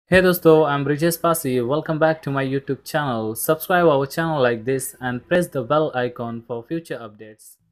Hey dosto, I'm Brijesh Pasi. Welcome back to my YouTube channel. Subscribe our channel like this and press the bell icon for future updates.